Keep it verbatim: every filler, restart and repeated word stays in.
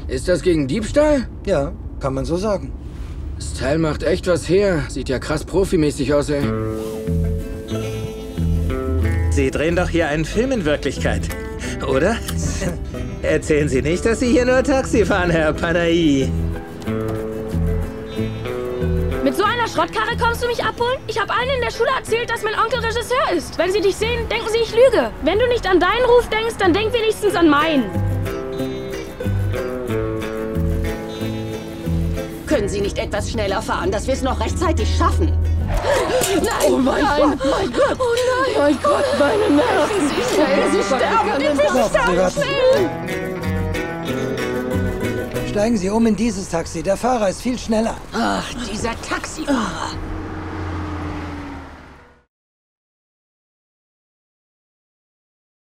Ist das gegen Diebstahl? Ja, kann man so sagen. Das Teil macht echt was her. Sieht ja krass profimäßig aus, ey. Sie drehen doch hier einen Film in Wirklichkeit, oder? Erzählen Sie nicht, dass Sie hier nur Taxi fahren, Herr Panahi. Mit so einer Schrottkarre kommst du mich abholen? Ich habe allen in der Schule erzählt, dass mein Onkel Regisseur ist. Wenn sie dich sehen, denken sie, ich lüge. Wenn du nicht an deinen Ruf denkst, dann denk wenigstens an meinen. Können Sie nicht etwas schneller fahren, dass wir es noch rechtzeitig schaffen? Nein, oh mein nein. Gott, mein Gott. Oh nein, mein Gott, meine Nerven. Sie schnell, sie sterben, die Fische sterben schnell. Steigen Sie um in dieses Taxi. Der Fahrer ist viel schneller. Ach, dieser Taxifahrer.